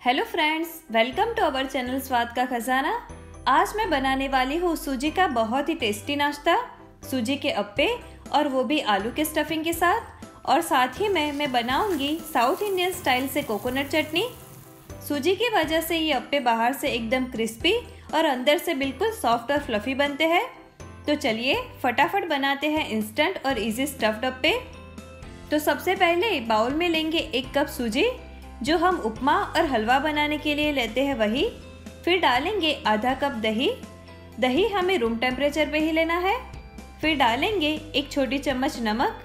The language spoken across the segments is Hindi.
Hello friends, welcome to our channel स्वाद का खजाना। आज मैं बनाने वाली हूँ सूजी का बहुत ही टेस्टी नाश्ता, सूजी के अप्पे, और वो भी आलू के स्टफिंग के साथ। और साथ ही मैं बनाऊंगी साउथ इंडियन स्टाइल से कोकोनट चटनी। सूजी की वजह से ये अप्पे बाहर से एकदम क्रिस्पी और अंदर से बिल्कुल सॉफ्ट और फ्लफी बनते हैं। तो चलिए फटाफट बनाते हैं इंस्टेंट और इजी स्टफ्ड अप्पे। तो सबसे पहले बाउल में लेंगे 1 कप सूजी, जो हम उपमा और हलवा बनाने के लिए लेते हैं वही। फिर डालेंगे आधा कप दही। दही हमें रूम टेम्परेचर पे ही लेना है। फिर डालेंगे 1 छोटी चम्मच नमक,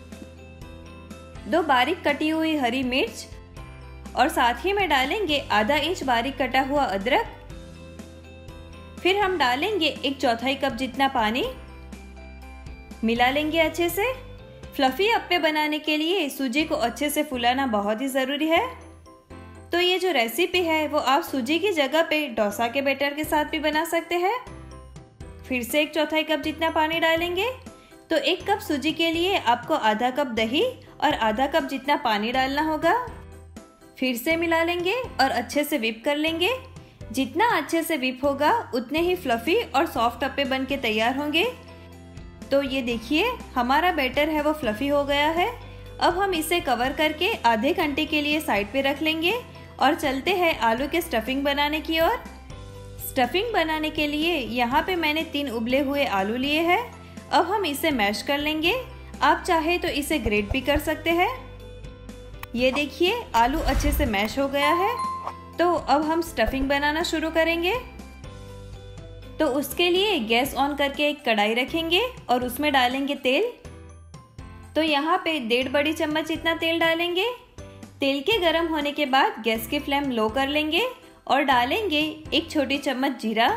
2 बारीक कटी हुई हरी मिर्च, और साथ ही में डालेंगे आधा इंच बारीक कटा हुआ अदरक। फिर हम डालेंगे 1/4 कप जितना पानी। मिला लेंगे अच्छे से। फ्लफी अप्पे बनाने के लिए सूजी को अच्छे से फुलाना बहुत ही ज़रूरी है। तो ये जो रेसिपी है वो आप सूजी की जगह पे डोसा के बैटर के साथ भी बना सकते हैं। फिर से 1/4 कप जितना पानी डालेंगे। तो 1 कप सूजी के लिए आपको आधा कप दही और आधा कप जितना पानी डालना होगा। फिर से मिला लेंगे और अच्छे से व्हिप कर लेंगे। जितना अच्छे से व्हिप होगा उतने ही फ्लफी और सॉफ्ट अप्पे बन के तैयार होंगे। तो ये देखिए हमारा बैटर है वो फ्लफी हो गया है। अब हम इसे कवर करके आधे घंटे के लिए साइड पे रख लेंगे और चलते हैं आलू के स्टफिंग बनाने की ओर। स्टफिंग बनाने के लिए यहाँ पे मैंने 3 उबले हुए आलू लिए हैं। अब हम इसे मैश कर लेंगे। आप चाहे तो इसे ग्रेट भी कर सकते हैं। ये देखिए आलू अच्छे से मैश हो गया है। तो अब हम स्टफिंग बनाना शुरू करेंगे। तो उसके लिए गैस ऑन करके एक कढ़ाई रखेंगे और उसमें डालेंगे तेल। तो यहाँ पे 1.5 बड़ी चम्मच इतना तेल डालेंगे। तेल के गर्म होने के बाद गैस की फ्लेम लो कर लेंगे और डालेंगे 1 छोटी चम्मच जीरा,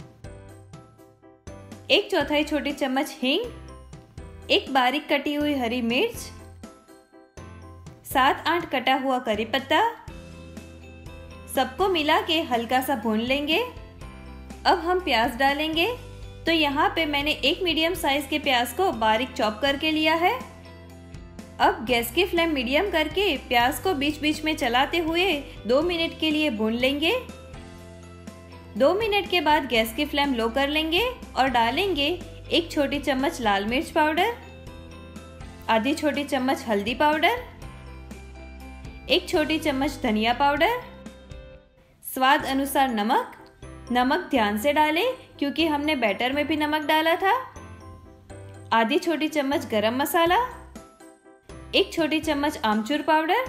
1/4 छोटी चम्मच हींग, 1 बारीक कटी हुई हरी मिर्च, 7-8 कटा हुआ करी पत्ता। सबको मिला के हल्का सा भून लेंगे। अब हम प्याज डालेंगे। तो यहाँ पे मैंने 1 मीडियम साइज के प्याज को बारीक चॉप करके लिया है। अब गैस की फ्लेम मीडियम करके प्याज को बीच बीच में चलाते हुए 2 मिनट के लिए भून लेंगे। 2 मिनट के बाद गैस की फ्लेम लो कर लेंगे और डालेंगे 1 छोटी चम्मच लाल मिर्च पाउडर, आधी छोटी चम्मच हल्दी पाउडर, 1 छोटी चम्मच धनिया पाउडर, स्वाद अनुसार नमक। नमक ध्यान से डालें क्योंकि हमने बैटर में भी नमक डाला था। आधी छोटी चम्मच गरम मसाला, 1 छोटी चम्मच आमचूर पाउडर।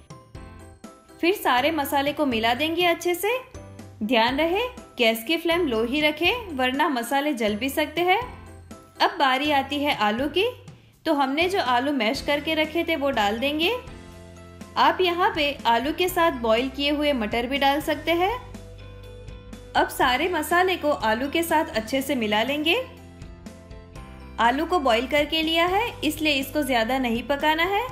फिर सारे मसाले को मिला देंगे अच्छे से। ध्यान रहे गैस की फ्लेम लो ही रखें वरना मसाले जल भी सकते हैं। अब बारी आती है आलू की। तो हमने जो आलू मैश करके रखे थे वो डाल देंगे। आप यहाँ पे आलू के साथ बॉईल किए हुए मटर भी डाल सकते हैं। अब सारे मसाले को आलू के साथ अच्छे से मिला लेंगे। आलू को बॉईल करके लिया है इसलिए इसको ज्यादा नहीं पकाना है।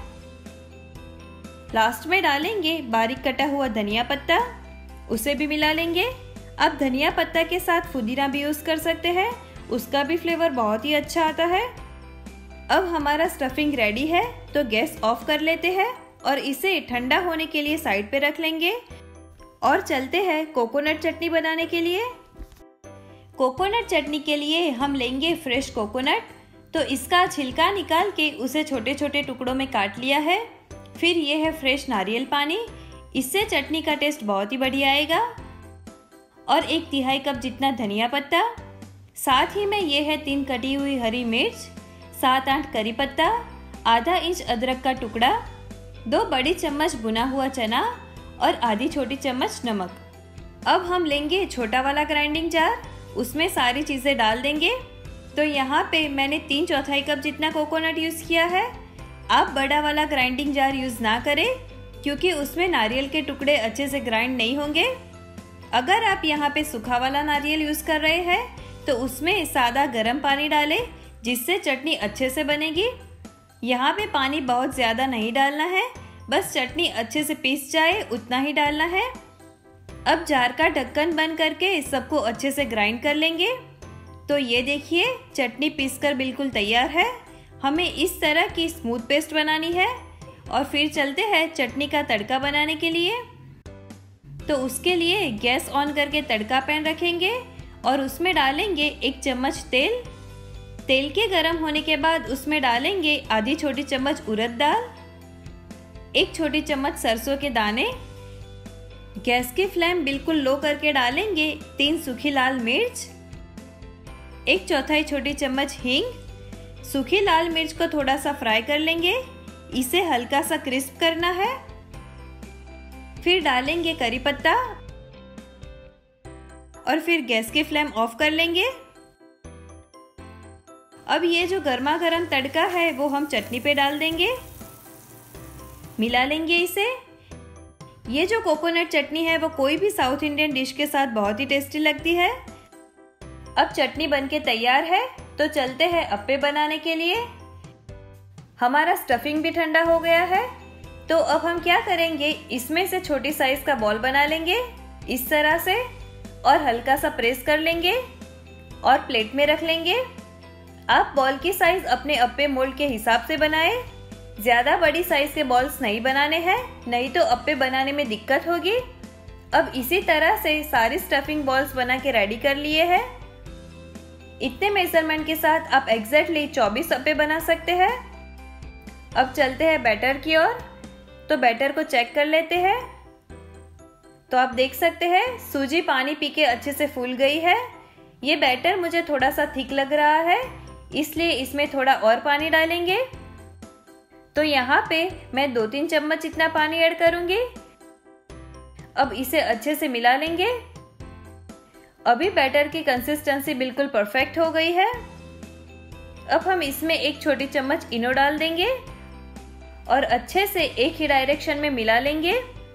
लास्ट में डालेंगे बारीक कटा हुआ धनिया पत्ता, उसे भी मिला लेंगे। अब धनिया पत्ता के साथ पुदीना भी यूज कर सकते हैं, उसका भी फ्लेवर बहुत ही अच्छा आता है। अब हमारा स्टफिंग रेडी है तो गैस ऑफ कर लेते हैं और इसे ठंडा होने के लिए साइड पे रख लेंगे। और चलते हैं कोकोनट चटनी बनाने के लिए। कोकोनट चटनी के लिए हम लेंगे फ्रेश कोकोनट। तो इसका छिलका निकाल के उसे छोटे छोटे टुकड़ों में काट लिया है। फिर ये है फ्रेश नारियल पानी, इससे चटनी का टेस्ट बहुत ही बढ़िया आएगा। और 1/3 कप जितना धनिया पत्ता, साथ ही में ये है 3 कटी हुई हरी मिर्च, 7-8 करी पत्ता, आधा इंच अदरक का टुकड़ा, 2 बड़ी चम्मच भुना हुआ चना और आधी छोटी चम्मच नमक। अब हम लेंगे छोटा वाला ग्राइंडिंग जार, उसमें सारी चीज़ें डाल देंगे। तो यहाँ पे मैंने 3/4 कप जितना कोकोनट यूज़ किया है। आप बड़ा वाला ग्राइंडिंग जार यूज़ ना करें क्योंकि उसमें नारियल के टुकड़े अच्छे से ग्राइंड नहीं होंगे। अगर आप यहाँ पे सूखा वाला नारियल यूज़ कर रहे हैं तो उसमें सादा गर्म पानी डालें जिससे चटनी अच्छे से बनेगी। यहाँ पे पानी बहुत ज़्यादा नहीं डालना है, बस चटनी अच्छे से पीस जाए उतना ही डालना है। अब जार का ढक्कन बंद करके सबको अच्छे से ग्राइंड कर लेंगे। तो ये देखिए चटनी पीसकर बिल्कुल तैयार है। हमें इस तरह की स्मूथ पेस्ट बनानी है। और फिर चलते हैं चटनी का तड़का बनाने के लिए। तो उसके लिए गैस ऑन करके तड़का पैन रखेंगे और उसमें डालेंगे 1 चम्मच तेल। तेल के गर्म होने के बाद उसमें डालेंगे आधी छोटी चम्मच उड़द दाल, 1 छोटी चम्मच सरसों के दाने। गैस की फ्लेम बिल्कुल लो करके डालेंगे 3 सूखी लाल मिर्च, 1/4 छोटी चम्मच हींग। सूखी लाल मिर्च को थोड़ा सा फ्राई कर लेंगे, इसे हल्का सा क्रिस्प करना है। फिर डालेंगे करी पत्ता और फिर गैस की फ्लेम ऑफ कर लेंगे। अब ये जो गर्मा गर्म तड़का है वो हम चटनी पे डाल देंगे, मिला लेंगे इसे। ये जो कोकोनट चटनी है वो कोई भी साउथ इंडियन डिश के साथ बहुत ही टेस्टी लगती है। अब चटनी बनके तैयार है, तो चलते हैं अप्पे बनाने के लिए। हमारा स्टफिंग भी ठंडा हो गया है, तो अब हम क्या करेंगे, इसमें से छोटी साइज का बॉल बना लेंगे इस तरह से और हल्का सा प्रेस कर लेंगे और प्लेट में रख लेंगे। आप बॉल की साइज अपने अप्पे मोल्ड के हिसाब से बनाएं। ज्यादा बड़ी साइज के बॉल्स नहीं बनाने हैं, नहीं तो अप्पे बनाने में दिक्कत होगी। अब इसी तरह से सारी स्टफिंग बॉल्स बना के रेडी कर लिए हैं। इतने मेजरमेंट के साथ आप एग्जैक्टली 24 अप्पे बना सकते हैं। अब चलते हैं बैटर की ओर, तो बैटर को चेक कर लेते हैं। तो आप देख सकते हैं सूजी पानी पी के अच्छे से फूल गई है। ये बैटर मुझे थोड़ा सा थिक लग रहा है, इसलिए इसमें थोड़ा और पानी डालेंगे। तो यहाँ पे मैं 2-3 चम्मच इतना पानी ऐड करूंगी। अब इसे अच्छे से मिला लेंगे। अभी बैटर की कंसिस्टेंसी बिल्कुल परफेक्ट हो गई है। अब हम इसमें 1 छोटी चम्मच इनो डाल देंगे और अच्छे से एक ही डायरेक्शन में मिला लेंगे।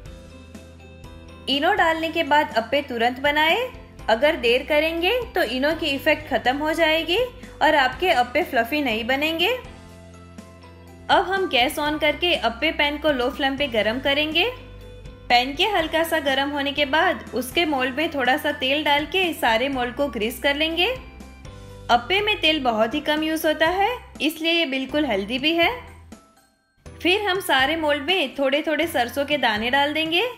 इनो डालने के बाद अप्पे तुरंत बनाएं। अगर देर करेंगे तो इनो की इफेक्ट खत्म हो जाएगी और आपके अप्पे फ्लफी नहीं बनेंगे। अब हम गैस ऑन करके अप्पे पैन को लो फ्लेम पे गरम करेंगे। पैन के हल्का सा गरम होने के बाद उसके मोल्ड में थोड़ा सा तेल डाल के सारे मोल्ड को ग्रीस कर लेंगे। अप्पे में तेल बहुत ही कम यूज होता है, इसलिए ये बिल्कुल हेल्दी भी है। फिर हम सारे मोल्ड में थोड़े थोड़े सरसों के दाने डाल देंगे।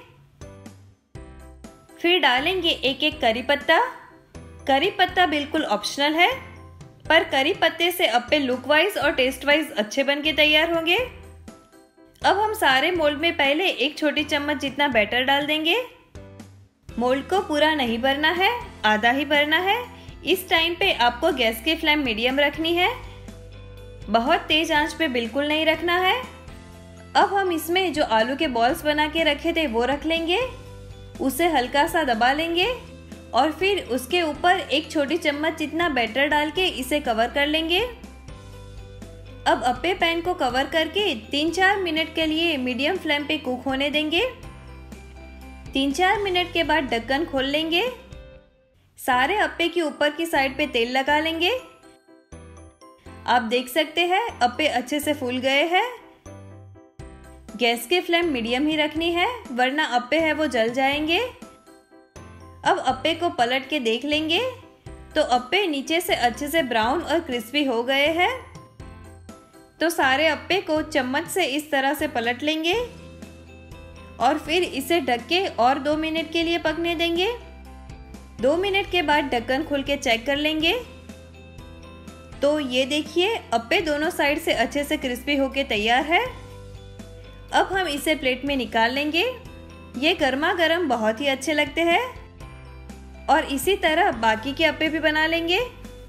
फिर डालेंगे 1-1 करी पत्ता। करी पत्ता बिल्कुल ऑप्शनल है, पर करी पत्ते से अप्पे लुक वाइज और टेस्ट वाइज अच्छे बन के तैयार होंगे। अब हम सारे मोल्ड में पहले 1 छोटी चम्मच जितना बैटर डाल देंगे। मोल्ड को पूरा नहीं भरना है, आधा ही भरना है। इस टाइम पे आपको गैस की फ्लेम मीडियम रखनी है, बहुत तेज आंच पे बिल्कुल नहीं रखना है। अब हम इसमें जो आलू के बॉल्स बना के रखे थे वो रख लेंगे, उसे हल्का सा दबा लेंगे और फिर उसके ऊपर 1 छोटी चम्मच जितना बैटर डाल के इसे कवर कर लेंगे। अब अप्पे पैन को कवर करके 3-4 मिनट के लिए मीडियम फ्लेम पे कुक होने देंगे। 3-4 मिनट के बाद ढक्कन खोल लेंगे। सारे अप्पे की ऊपर की साइड पे तेल लगा लेंगे। आप देख सकते हैं अप्पे अच्छे से फूल गए हैं। गैस की फ्लेम मीडियम ही रखनी है, वरना अप्पे है वो जल जाएंगे। अब अप्पे को पलट के देख लेंगे, तो अप्पे नीचे से अच्छे से ब्राउन और क्रिस्पी हो गए हैं। तो सारे अप्पे को चम्मच से इस तरह से पलट लेंगे और फिर इसे ढक के और 2 मिनट के लिए पकने देंगे। 2 मिनट के बाद ढक्कन खोल के चेक कर लेंगे। तो ये देखिए अप्पे दोनों साइड से अच्छे से क्रिस्पी होके तैयार है। अब हम इसे प्लेट में निकाल लेंगे। ये गर्मा गर्म बहुत ही अच्छे लगते हैं और इसी तरह बाकी के अप्पे भी बना लेंगे।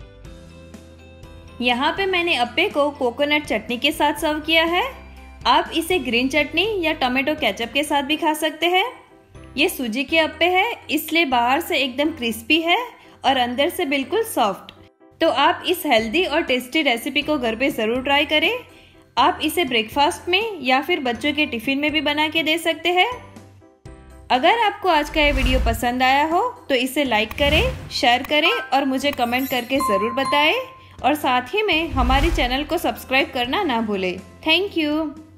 यहाँ पे मैंने अप्पे को कोकोनट चटनी के साथ सर्व किया है। आप इसे ग्रीन चटनी या टोमेटो केचप के साथ भी खा सकते हैं। ये सूजी के अप्पे हैं, इसलिए बाहर से एकदम क्रिस्पी है और अंदर से बिल्कुल सॉफ्ट। तो आप इस हेल्दी और टेस्टी रेसिपी को घर पे ज़रूर ट्राई करें। आप इसे ब्रेकफास्ट में या फिर बच्चों के टिफिन में भी बना के दे सकते हैं। अगर आपको आज का ये वीडियो पसंद आया हो तो इसे लाइक करें, शेयर करें और मुझे कमेंट करके ज़रूर बताएं। और साथ ही में हमारे चैनल को सब्सक्राइब करना ना भूलें। Thank you.